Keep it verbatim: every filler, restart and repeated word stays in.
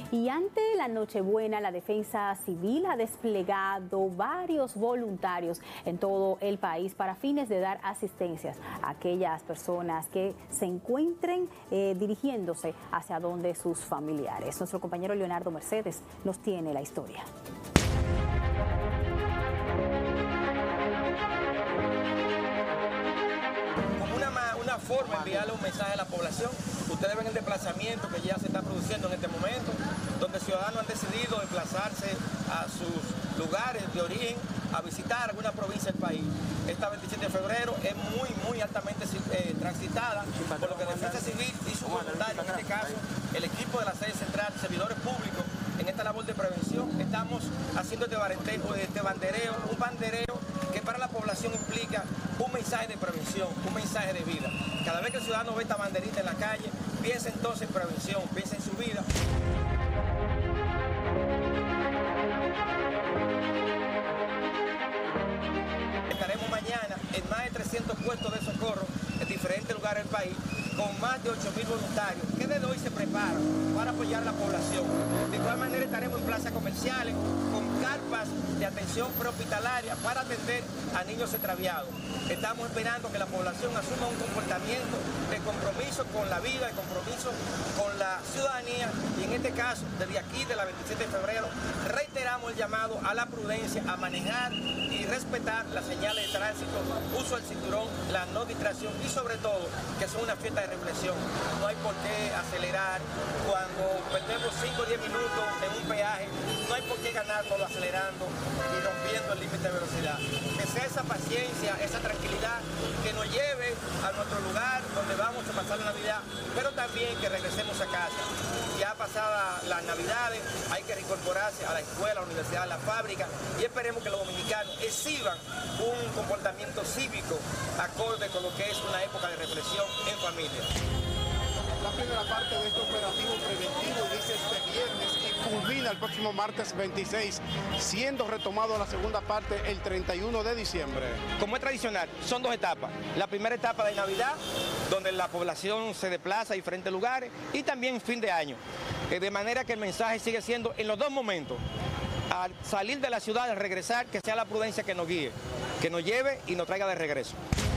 Y ante la Nochebuena, la Defensa Civil ha desplegado varios voluntarios en todo el país para fines de dar asistencias a aquellas personas que se encuentren eh, dirigiéndose hacia donde sus familiares. Nuestro compañero Leonardo Mercedes nos tiene la historia. Como una, una forma de enviarle un mensaje a la población, ustedes ven el desplazamiento que ya se está produciendo en este momento, donde ciudadanos han decidido desplazarse a sus lugares de origen a visitar alguna provincia del país. Esta veintisiete de febrero es muy, muy altamente eh, transitada, por lo que Defensa Civil y sus voluntarios, en este caso el equipo de la sede central, servidores públicos, en esta labor de prevención, estamos haciendo este, barenteo, este bandereo, un bandereo que para la población implica un mensaje de prevención, un mensaje de vida. Cada vez que el ciudadano ve esta banderita en la calle, piensa entonces en prevención, piensa en su vida. Estaremos mañana en más de trescientos puestos de socorro en diferentes lugares del país, con más de ocho mil voluntarios que desde hoy se preparan para apoyar a la población. De igual manera estaremos en plazas comerciales con carpas de atención prehospitalaria para atender a niños extraviados. Estamos esperando que la población asuma un comportamiento de compromiso con la vida, de compromiso con la ciudadanía, y en este caso, desde aquí, de la veintisiete de febrero, reiteramos el llamado a la prudencia, a manejar y respetar las señales de tránsito, uso del cinturón, la no distracción y sobre todo que son una fiesta de reflexión. No hay por qué acelerar cuando perdemos cinco o diez minutos en un peaje, no hay por qué ganárnoslo acelerando y rompiendo el límite de velocidad. Que sea esa paciencia, esa tranquilidad que nos lleve a nuestro lugar donde vamos a pasar la Navidad, pero también que regresemos a casa. Ya pasadas las Navidades hay que reincorporarse a la escuela, a la universidad, a la fábrica, y esperemos que los dominicanos exhiban un comportamiento cívico acorde con lo que es una época de reflexión en familia. La primera parte de este operativo preventivo inicia este viernes y culmina el próximo martes veintiséis, siendo retomado la segunda parte el treinta y uno de diciembre. Como es tradicional, son dos etapas. La primera etapa de Navidad, donde la población se desplaza a diferentes lugares, y también fin de año. De manera que el mensaje sigue siendo en los dos momentos. Al salir de la ciudad, al regresar, que sea la prudencia que nos guíe, que nos lleve y nos traiga de regreso.